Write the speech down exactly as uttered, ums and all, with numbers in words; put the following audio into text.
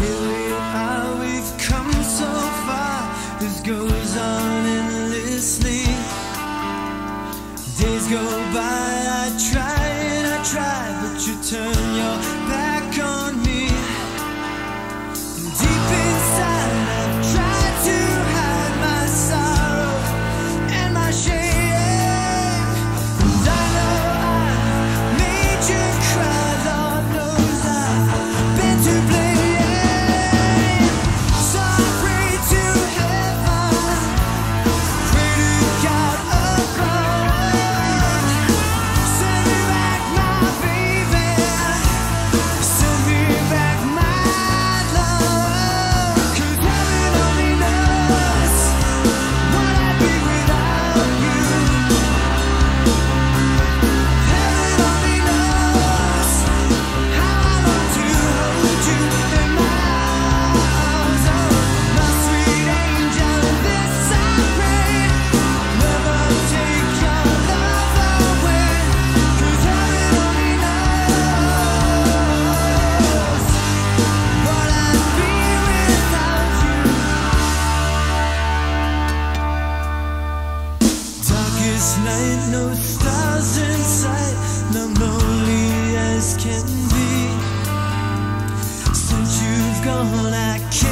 Here we are, we've come so far. This goes on endlessly. Days go by, I try and I try, but you turn your back on me. Deep inside, I've tried to hide my sorrow and my shame. And I know I've made you cry, Lord knows I've been to blame. So I pray to heaven, pray to God above. Send me back my baby, send me back my love. 'Cause heaven only knows what I'd be without you. Heaven only knows how I long to hold you in my arms. Oh, my sweet angel, this I pray, never take your love away. 'Cause heaven only knows what I'd be without you. Darkest night, no stars in sight, and I'm lonely as can be. Since you've gone, I can't